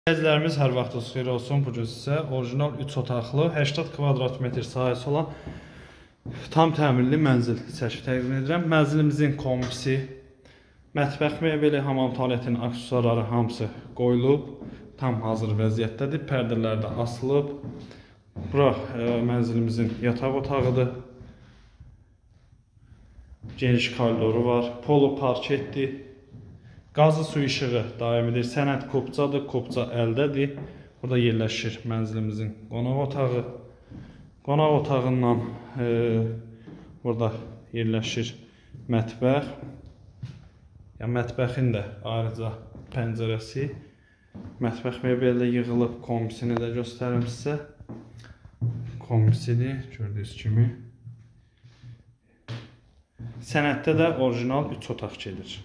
Əzizlərimiz hər vaxtınız xeyir olsun. Bu gün sizə orijinal 3 otaqlı 80 kvadrat metr sahəsi olan tam təmirli mənzil çəkib təqdim edirəm. Mənzilimizin kombisi, mətbəx mebeli, hamam tualetin aksesuarları hamısı qoyulub, tam hazır vəziyyətdədir. Pərdələr də asılıb. Bura mənzilimizin yataq otağıdır. Geniş koridoru var. Polo parketdir. Qazı su işığı daimidir. Sənəd kopcadır. Kopca əldədir. Burada yerləşir mənzilimizin qonaq otağı. Qonaq otağından burada yerləşir mətbəx. Mətbəxin də ayrıca pəncərəsi. Mətbəx mebeli yığılıb. Kombisini də göstərim sizə. Kombisidir. Gördüyünüz kimi. Sənəddə də orijinal 3 otaq gedir.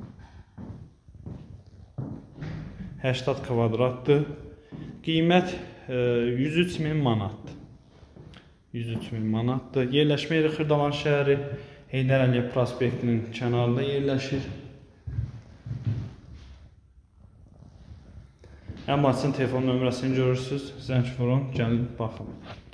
80 kvadratdır. Qiymət 103.000 manatdır. 103.000 manatdır. Yerləşmə yeri Xırdalan şəhəri Heydər Əliyev prospektinin kənarında yerləşir. Ən başın telefon nömrəsini görürsünüz. Zəng vurun, gəlin baxın.